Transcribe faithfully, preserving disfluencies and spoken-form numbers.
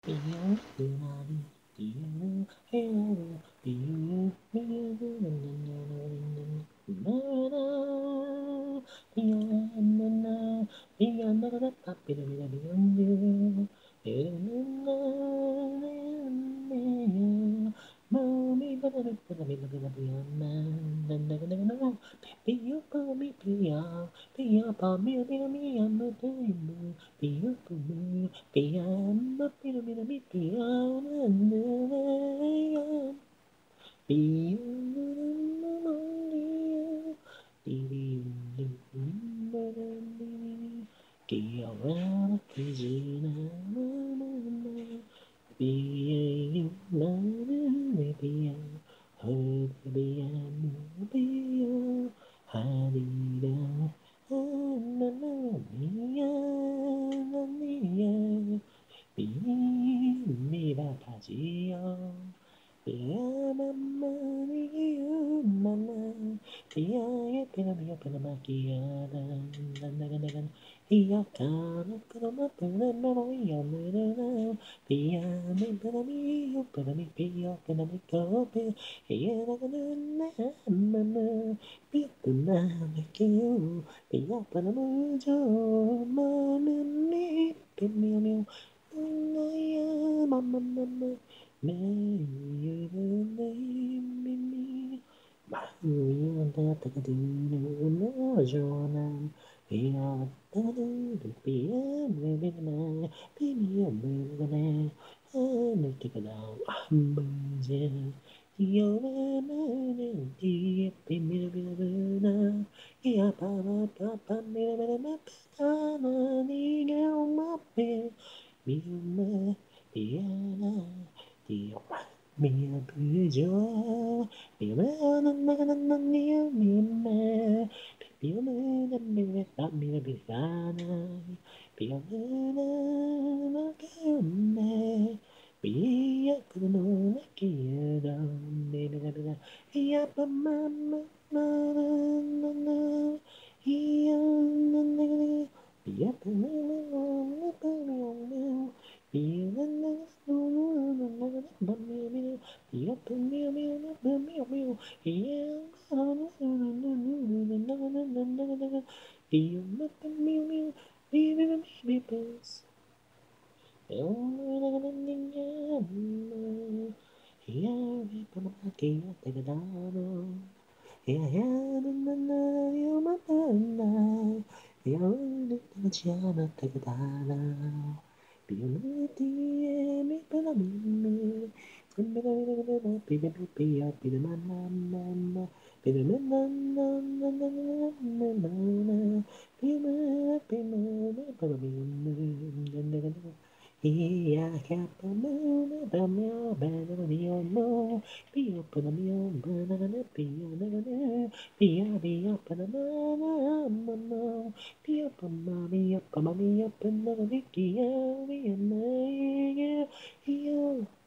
Pia pa mi pia, pia pa mi mi mi mi mi pia pa mi pia ma pia mi mi pia na na na pia na na na Kia ora kizuna na na na pia na na pia oh pia pia Harida, Anania, Anania, Bimba Pazio, Piamama, Mama, Pia, Pinamia, Pinamakia, Iakana, Pinama, Pinama, Yamina, Pia, Pinamio, Pinami, Pia, Pinamico, Pia, Mama. Piapanamikio, piapanamujo, mamimi, pimiu, naya, mama, mama, me, mimi, Maria, takadino, no, Jonah, Pia, tadu, Pia, Mimina, Pimia, Mimina, and take it down, Amazing. Yo na na di pi mi na mi na mi na ya pa pa pa pa mi na mi na ma pa na ni ga ma pe mi na pi ya na di pa mi na pi jo mi na na na na na ni mi na pi na na mi na pa mi na pi sa na pi na na na ka na Pia kuno kia da me me me me ya pa ma ma na na na ya na na na ya pa ma ma ma pa mi ma pia na na na na na na pa mi mi ya pa mi mi na pa mi mi ya na na na na na na na na na pia ma pa mi mi mi mi mi mi pa Ia capa mana bamia bana mio mo pia pana mio bana na pia na na pia pia pana mana mama pia pana mia pana mia pana na kia mia na ia